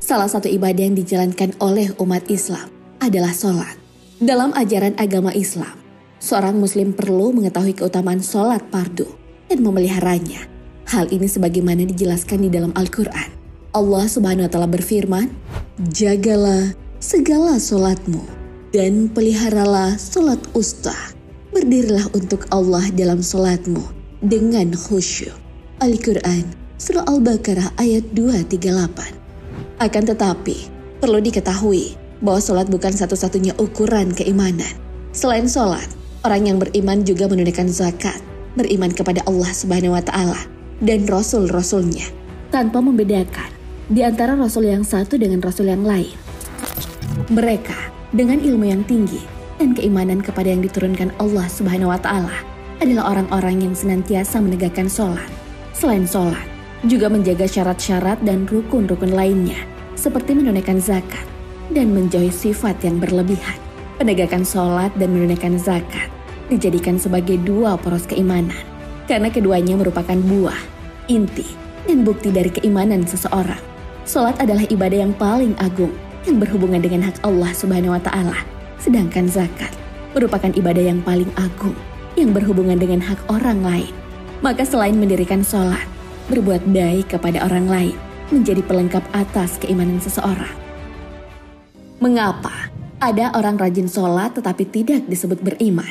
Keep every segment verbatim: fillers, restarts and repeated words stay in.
Salah satu ibadah yang dijalankan oleh umat Islam adalah sholat. Dalam ajaran agama Islam, seorang muslim perlu mengetahui keutamaan sholat fardu dan memeliharanya. Hal ini sebagaimana dijelaskan di dalam Al-Quran. Allah Subhanahu wa Ta'ala berfirman, "Jagalah segala sholatmu dan peliharalah sholat usta. Berdirilah untuk Allah dalam sholatmu dengan khusyuk." Al-Quran Surah Al-Baqarah ayat dua ratus tiga puluh delapan. Akan tetapi, perlu diketahui bahwa sholat bukan satu-satunya ukuran keimanan. Selain sholat, orang yang beriman juga menunaikan zakat, beriman kepada Allah Subhanahu wa Ta'ala dan Rasul-Rasulnya, tanpa membedakan di antara Rasul yang satu dengan Rasul yang lain. Mereka dengan ilmu yang tinggi dan keimanan kepada yang diturunkan Allah Subhanahu wa Ta'ala adalah orang-orang yang senantiasa menegakkan sholat. Selain sholat, juga menjaga syarat-syarat dan rukun-rukun lainnya, seperti menunaikan zakat dan menjauhi sifat yang berlebihan. Penegakan sholat dan menunaikan zakat dijadikan sebagai dua poros keimanan, karena keduanya merupakan buah, inti, dan bukti dari keimanan seseorang. Sholat adalah ibadah yang paling agung yang berhubungan dengan hak Allah Subhanahu wa Ta'ala, sedangkan zakat merupakan ibadah yang paling agung yang berhubungan dengan hak orang lain. Maka selain mendirikan sholat, berbuat baik kepada orang lain menjadi pelengkap atas keimanan seseorang. Mengapa ada orang rajin sholat tetapi tidak disebut beriman?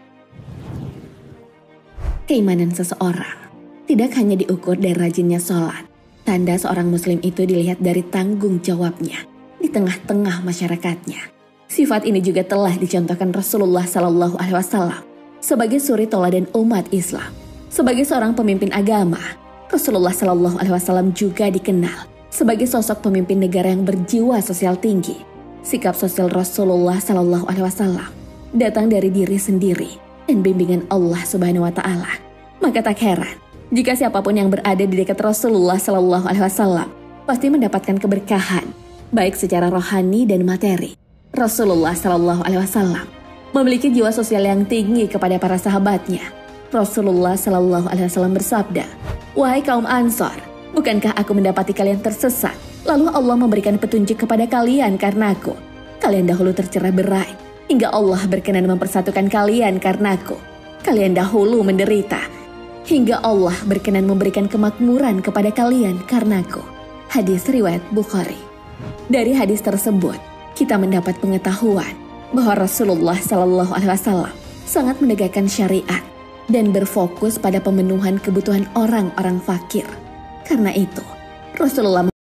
Keimanan seseorang tidak hanya diukur dari rajinnya sholat. Tanda seorang muslim itu dilihat dari tanggung jawabnya di tengah-tengah masyarakatnya. Sifat ini juga telah dicontohkan Rasulullah Sallallahu Alaihi Wasallam sebagai suri toladan umat Islam. Sebagai seorang pemimpin agama, Rasulullah Sallallahu Alaihi Wasallam juga dikenal sebagai sosok pemimpin negara yang berjiwa sosial tinggi. Sikap sosial Rasulullah Sallallahu Alaihi Wasallam datang dari diri sendiri dan bimbingan Allah Subhanahu Wa Taala. Maka tak heran jika siapapun yang berada di dekat Rasulullah Sallallahu Alaihi Wasallam pasti mendapatkan keberkahan, baik secara rohani dan materi. Rasulullah Sallallahu Alaihi Wasallam memiliki jiwa sosial yang tinggi kepada para sahabatnya. Rasulullah Sallallahu Alaihi Wasallam bersabda, "Wahai kaum Ansor, bukankah aku mendapati kalian tersesat, lalu Allah memberikan petunjuk kepada kalian karena aku? Kalian dahulu tercerai berai, hingga Allah berkenan mempersatukan kalian karena aku. Kalian dahulu menderita, hingga Allah berkenan memberikan kemakmuran kepada kalian karena aku." Hadis riwayat Bukhari. Dari hadis tersebut, kita mendapat pengetahuan bahwa Rasulullah Sallallahu Alaihi Wasallam sangat menegakkan syariat dan berfokus pada pemenuhan kebutuhan orang-orang fakir. Karena itu, Rasulullah